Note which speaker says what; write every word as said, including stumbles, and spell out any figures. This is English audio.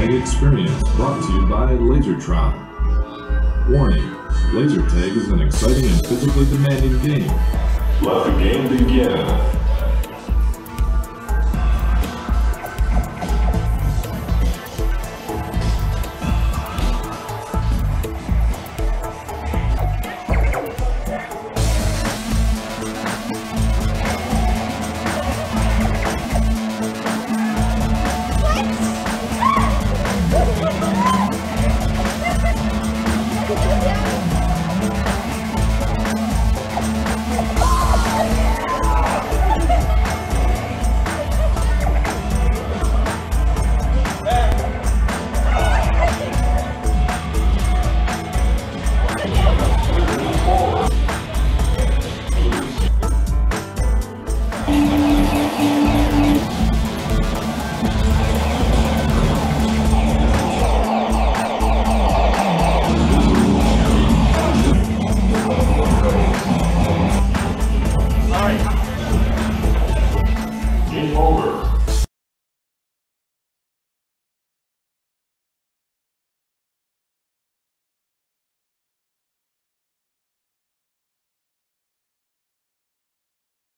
Speaker 1: tag experience brought to you by Lasertron. Warning, laser tag is an exciting and physically demanding game. Let the game begin.
Speaker 2: What?